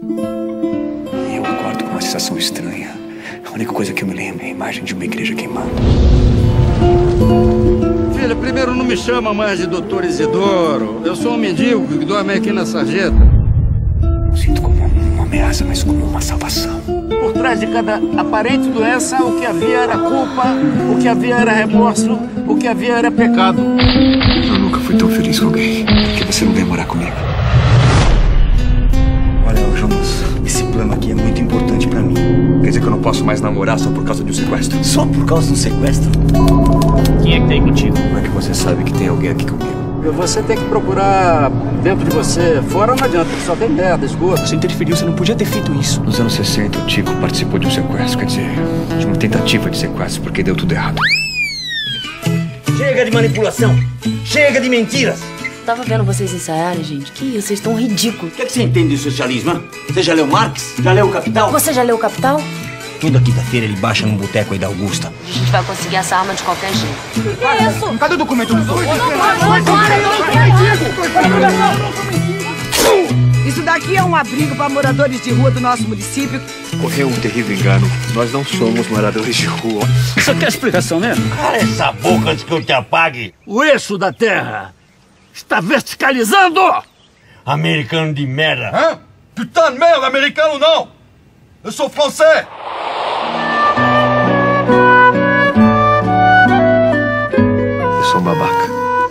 E eu acordo com uma sensação estranha. A única coisa que eu me lembro é a imagem de uma igreja queimando. Filha, primeiro não me chama mais de Doutor Isidoro. Eu sou um mendigo que dorme aqui na sarjeta. Não sinto como uma ameaça, mas como uma salvação. Por trás de cada aparente doença, o que havia era culpa, o que havia era remorso, o que havia era pecado. Eu nunca fui tão feliz com alguém. Por que você não vem morar comigo? Olha, Jonas, esse plano aqui é muito importante pra mim. Quer dizer que eu não posso mais namorar só por causa de um sequestro? Só por causa do sequestro? Quem é que tá aí contigo? Como é que você sabe que tem alguém aqui comigo? Você tem que procurar dentro de você. Fora não adianta, só tem merda, esgoto. Você interferiu, você não podia ter feito isso. Nos anos 60, o Tico participou de um sequestro, quer dizer, de uma tentativa de sequestro, porque deu tudo errado. Chega de manipulação! Chega de mentiras! Tava vendo vocês ensaiarem, gente. Que isso, vocês estão ridículos. O que você entende de socialismo, hein? Você já leu Marx? Já leu o Capital? Você já leu o Capital? Toda quinta-feira ele baixa num boteco aí da Augusta. A gente vai conseguir essa arma de qualquer jeito. Que é isso? Cadê o documento dos dois? Isso daqui é um abrigo para moradores de rua do nosso município. Ocorreu um terrível engano. Nós não somos moradores de rua. Você quer explicação mesmo? Cala essa boca antes que eu te apague. O eixo da Terra está verticalizando! Americano de merda. Hein? Putain de merda, americano não! Eu sou francês! Eu sou um babaca.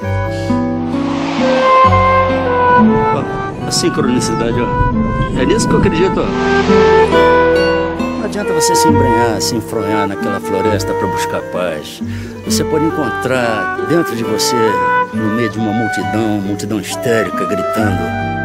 A sincronicidade, ó. É nisso que eu acredito, ó. Não adianta você se embrenhar, se enfronhar naquela floresta para buscar paz. Você pode encontrar dentro de você, no meio de uma multidão histérica, gritando: